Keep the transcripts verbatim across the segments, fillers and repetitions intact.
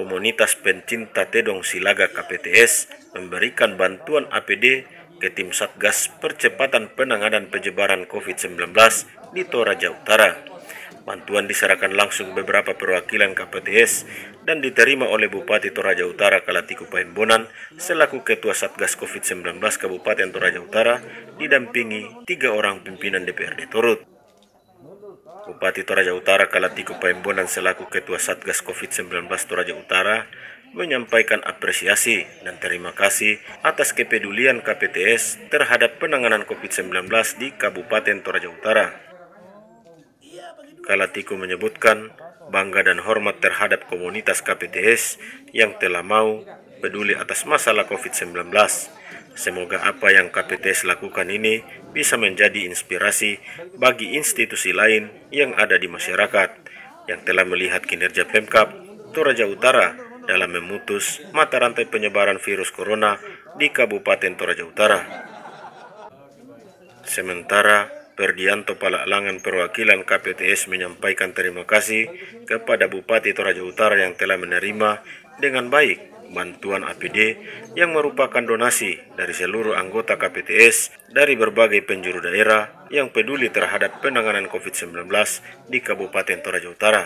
komunitas pencinta Tedong Silaga K P T S memberikan bantuan A P D ke tim Satgas Percepatan Penanganan Penyebaran COVID sembilan belas di Toraja Utara. Bantuan diserahkan langsung beberapa perwakilan K P T S dan diterima oleh Bupati Toraja Utara Kalatiku Paembonan selaku Ketua Satgas COVID sembilan belas Kabupaten Toraja Utara didampingi tiga orang pimpinan D P R D Turut. Bupati Toraja Utara Kalatiku Paembonan selaku Ketua Satgas COVID sembilan belas Toraja Utara menyampaikan apresiasi dan terima kasih atas kepedulian K P T S terhadap penanganan COVID sembilan belas di Kabupaten Toraja Utara. Kalatiku menyebutkan bangga dan hormat terhadap komunitas K P T S yang telah mau peduli atas masalah COVID sembilan belas. Semoga apa yang K P T S lakukan ini bisa menjadi inspirasi bagi institusi lain yang ada di masyarakat yang telah melihat kinerja Pemkab Toraja Utara dalam memutus mata rantai penyebaran virus corona di Kabupaten Toraja Utara. Sementara Perdianto Palaklangan perwakilan K P T S menyampaikan terima kasih kepada Bupati Toraja Utara yang telah menerima dengan baik bantuan A P D yang merupakan donasi dari seluruh anggota K P T S dari berbagai penjuru daerah yang peduli terhadap penanganan COVID sembilan belas di Kabupaten Toraja Utara.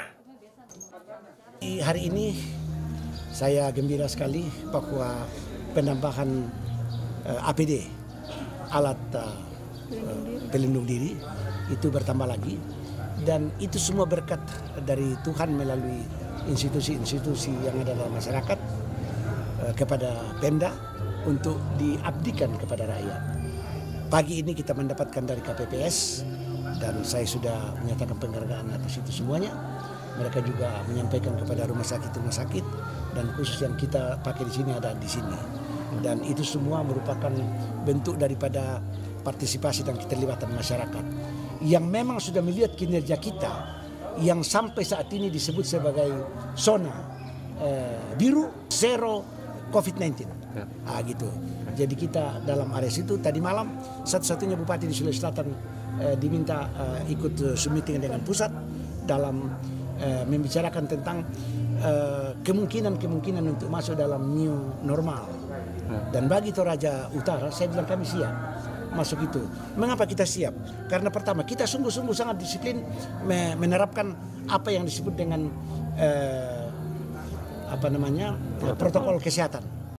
Hari ini saya gembira sekali bahwa penambahan uh, A P D, alat uh, pelindung diri, itu bertambah lagi. Dan itu semua berkat dari Tuhan melalui institusi-institusi yang ada dalam masyarakat uh, kepada Pemda untuk diabdikan kepada rakyat. Pagi ini kita mendapatkan dari K P P S dan saya sudah menyatakan penghargaan atas itu semuanya. Mereka juga menyampaikan kepada rumah sakit-rumah sakit dan khusus yang kita pakai di sini ada di sini. Dan itu semua merupakan bentuk daripada partisipasi dan keterlibatan masyarakat yang memang sudah melihat kinerja kita yang sampai saat ini disebut sebagai zona eh, biru zero COVID sembilan belas. Ah, gitu. Jadi kita dalam area itu tadi malam satu-satunya bupati di Sulawesi Selatan eh, diminta eh, ikut Zoom meeting dengan pusat dalam Uh, membicarakan tentang kemungkinan-kemungkinan uh, untuk masuk dalam new normal. Dan bagi Toraja Utara, saya bilang kami siap masuk itu. Mengapa kita siap? Karena pertama, kita sungguh-sungguh sangat disiplin me menerapkan apa yang disebut dengan uh, apa namanya protokol kesehatan.